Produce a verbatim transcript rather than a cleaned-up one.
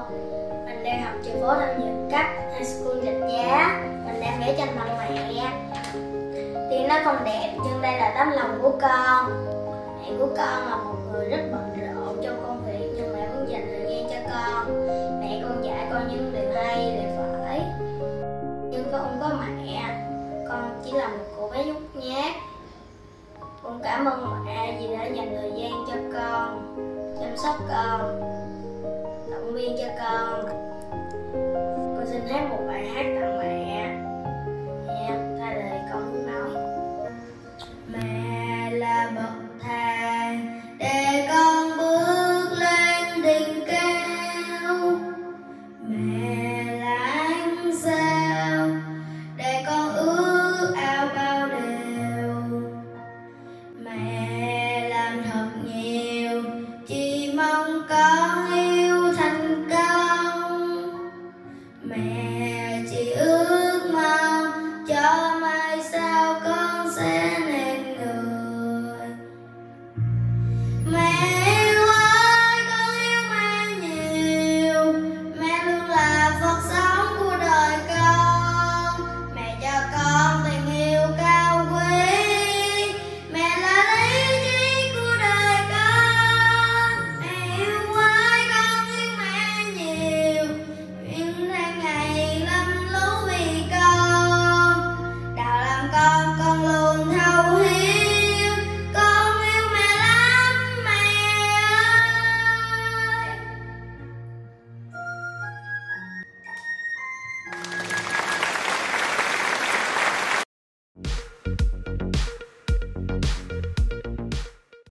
Mình đang học trường phổ thông Nhật Cấp High School Rạch Giá. Mình đang vẽ tranh bằng mẹ. Tuy nó không đẹp nhưng đây là tấm lòng của con. Mẹ của con là một người rất bận rộn trong công việc, nhưng mẹ vẫn dành thời gian cho con. Mẹ con dạy con những điều hay, điều phải. Nhưng con không có mẹ, con chỉ là một cô bé nhút nhát. Con cảm ơn mẹ vì đã dành thời gian cho con, chăm sóc con, động viên cho con. Con xin hát một bài hát tặng